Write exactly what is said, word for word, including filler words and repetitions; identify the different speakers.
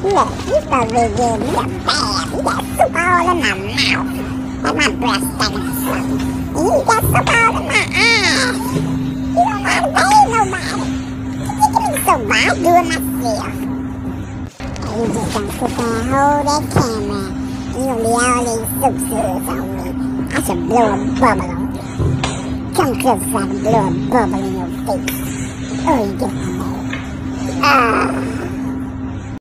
Speaker 1: Look, you go with you, you got bad, you got soup all in my mouth. And my breath stinking something. And you got soup all in my eyes. You don't mind paying nobody. You think it so bad doing myself. And you just gonna sit there and hold that camera. And you gonna be all these soup suds on me. I should blow a bubble on you. Come close so I can blow a bubble in your face. Oh, you get my name. Ah.